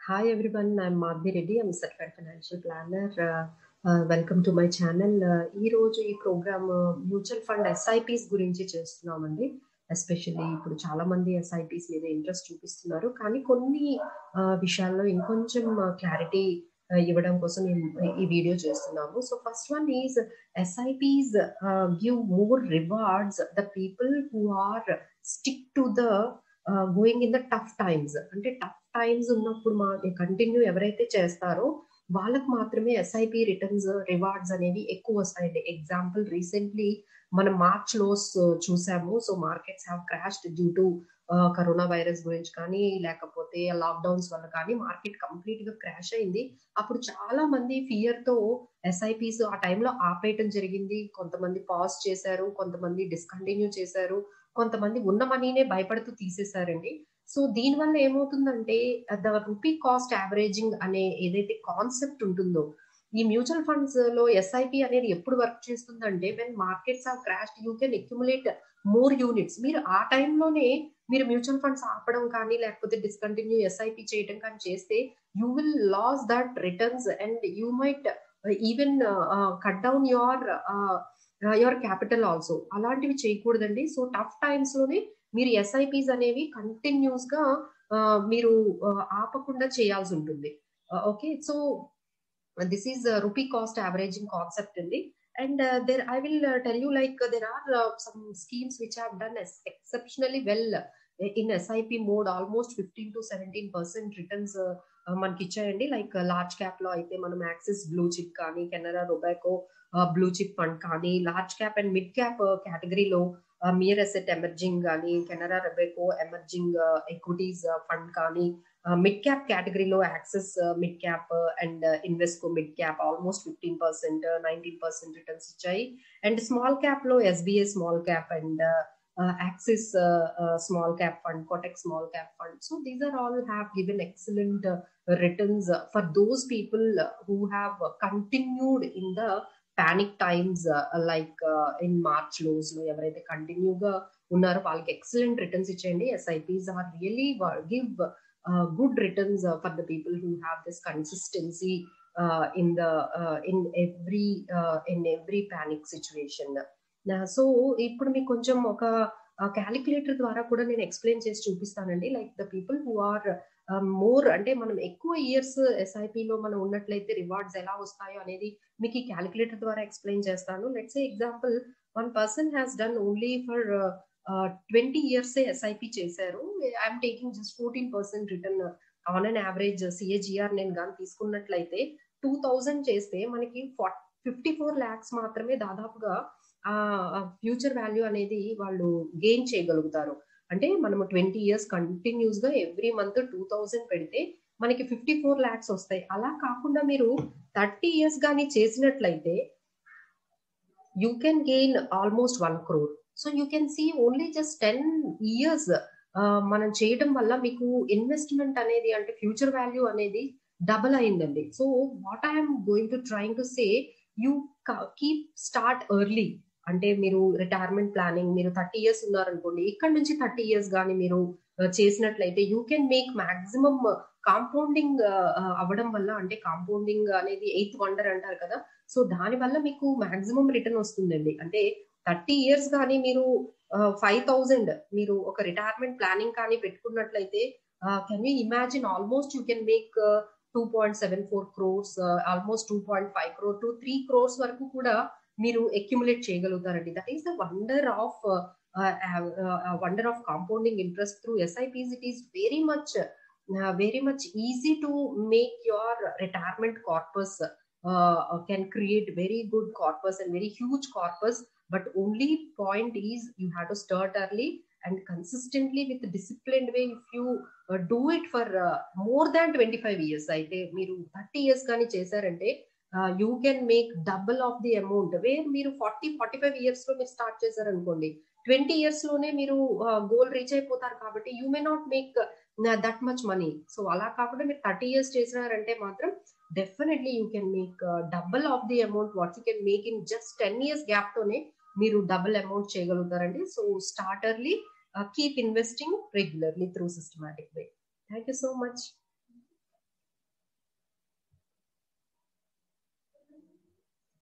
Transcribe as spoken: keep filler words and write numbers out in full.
Hi everyone, I'm Madhvi Reddy. I'm a certified financial planner. Uh, uh, welcome to my channel. Uh, ఈ రోజు ఈ programme mutual fund SIPs గురించి చేస్తున్నామండి. Especially ఇప్పుడు చాలా మంది ఎస్ఐపిస్ మీద ఇంట్రెస్ట్ చూపిస్తున్నారు, కానీ కొన్ని uh, విషయాల్లో ఇంకొంచెం క్లారిటీ ఇవ్వడం కోసం ఈ వీడియో చేస్తున్నాము. So first one is SIPs give more rewards the people who are stick to the going in the tough times. అంటే టఫ్ టైమ్స్ ఉన్నప్పుడు మా కంటిన్యూ ఎవరైతే చేస్తారో వాళ్ళకు మాత్రమే ఎస్ఐపి రిటర్న్స్ రివార్డ్స్ అనేవి ఎక్కువ వస్తాయండి. ఎగ్జాంపుల్ రీసెంట్లీ మనం మార్చ్ లోస్ చూసాము. So markets have crashed due to corona virus గురించి కానీ, లేకపోతే లాక్డౌన్స్ వల్ల కానీ మార్కెట్ కంప్లీట్ గా క్రాష్ అయింది. అప్పుడు చాలా మంది ఫియర్ తో ఎస్ఐపిస్ ఆ టైంలో ఆపేయటం జరిగింది. కొంతమంది పాజ్ చేశారు, కొంతమంది డిస్కంటిన్యూ చేశారు, కొంతమంది ఉన్న మనీనే భయపడుతూ తీసేశారండి. సో దీని వల్ల ఏమవుతుందంటే ద రూపీ కాస్ట్ యావరేజింగ్ అనే ఏదైతే కాన్సెప్ట్ ఉంటుందో ఈ మ్యూచువల్ ఫండ్స్ లో ఎస్ఐపి అనేది ఎప్పుడు వర్క్ చేస్తుందంటే, when markets are crash you can accumulate more units. మీరు ఆ టైంలోనే మీరు మ్యూచువల్ ఫండ్స్ ఆపడం కానీ, లేకపోతే డిస్కంటిన్యూ ఎస్ఐపి చేయడం కానీ చేస్తే you will loss that returns and you might even cut down your your capital also. అలాంటివి చేయకూడదండి. సో టఫ్ టైమ్స్ లోనే మీరు ఎస్ఐపిస్ అనేవి కంటిన్యూస్ గా మీరు ఆపకుండా చేయాల్సి ఉంటుంది. Okay, so this is rupee cost averaging concept అండి. And there I will tell you like there are some schemes which have done exceptionally well in SIP mode. Almost fifteen to seventeen percent returns మనకి ఇచ్చాయండి. Like large cap లో అయితే మనం axis blue chip కానీ, Canara Robeco blue chip fund కానీ, large cap and mid cap కేటగిరీలో Mirae asset emerging కానీ, Canara Robeco emerging equities fund కానీ, మిడ్ క్యాప్ కేటగిరీలో Axis mid cap and Invesco mid cap almost fifteen percent nineteen percent returns ఇచ్చాయి. And small cap లో SBI small cap and Uh, Axis uh, uh, small cap fund, Kotak small cap fund. So these are all have given excellent uh, returns uh, for those people uh, who have uh, continued in the panic times uh, like uh, in March lows lo evaraithe continue ga unnaro vaalki excellent returns icheyandi. S I Ps are really uh, give uh, good returns uh, for the people who have this consistency uh, in the uh, in every uh, in every panic situation. So ఇప్పుడు మీకు కొంచెం ఒక calculator ద్వారా కూడా నేను explain చేసి చూపిస్తానండి. Like the people who are more, అంటే మనం ఎక్కువ ఇయర్స్ ఎస్ఐపిలో మనం ఉన్నట్లయితే రివార్డ్స్ ఎలా వస్తాయో అనేది మీకు ఈ క్యాలిక్యులేటర్ ద్వారా ఎక్స్ప్లెయిన్ చేస్తాను. Let's say example one person has done only for twenty years SIP చేశారు. I'm taking just fourteen percent return on an average CAGR నేను కానీ తీసుకున్నట్లయితే టూ థౌజండ్ చేస్తే మనకి ఫిఫ్టీ ఫోర్ ల్యాక్స్ మాత్రమే దాదాపుగా ఫ్యూచర్ వాల్యూ అనేది వాళ్ళు గెయిన్ చేయగలుగుతారు. అంటే మనము ట్వంటీ ఇయర్స్ కంటిన్యూస్ గా ఎవ్రీ మంత్ టూ థౌజండ్ పెడితే మనకి ఫిఫ్టీ ఫోర్ ల్యాక్స్ వస్తాయి. అలా కాకుండా మీరు థర్టీ ఇయర్స్ కానీ చేసినట్లయితే you can gain almost one crore. So you can see only just ten years మనం చేయడం వల్ల మీకు ఇన్వెస్ట్మెంట్ అనేది అంటే ఫ్యూచర్ వాల్యూ అనేది డబల్ అయిందండి. So what I'm going to trying to say, you keep start early. అంటే మీరు రిటైర్మెంట్ ప్లానింగ్ మీరు థర్టీ ఇయర్స్ ఉన్నారనుకోండి, ఇక్కడ నుంచి థర్టీ ఇయర్స్ కానీ మీరు చేసినట్లయితే you can make maximum compounding అవ్వడం వల్ల, అంటే కాంపౌండింగ్ అనేది ఎయిత్ వండర్ అంటారు కదా, సో దాని వల్ల మీకు మాక్సిమం రిటర్న్ వస్తుందండి. అంటే థర్టీ ఇయర్స్ కానీ మీరు ఫైవ్ థౌజండ్ మీరు ఒక రిటైర్మెంట్ ప్లానింగ్ కానీ పెట్టుకున్నట్లయితే can you imagine almost you can make two point seven four crores, almost two point five crore to three crores వరకు కూడా మీరు అక్యుములేట్ చేయగలుగుతారండి. That is the wonder of wonder of compounding interest through SIPs. It is very much very much easy to make your retirement corpus, can create very good corpus and very huge corpus. But only point is you have to start early and consistently with disciplined way. If you uh, do it for uh, more than twenty-five years, అయితే మీరు thirty years కానీ చేశారంటే you can make double of the amount. Where మీరు forty forty five years లో మీరు start చేశారనుకోండి, twenty years లోనే మీరు గోల్ రీచ్ అయిపోతారు. కాబట్టి you may not make that much money. So అలా కాకుండా మీరు థర్టీ ఇయర్స్ చేసినారంటే మాత్రం definitely you can make double of the amount what you can make in just ten years gap తోనే మీరు డబుల్ అమౌంట్ చేయగలుగుతారండి. So start early, uh, keep investing regularly through systematic way. Thank you so much.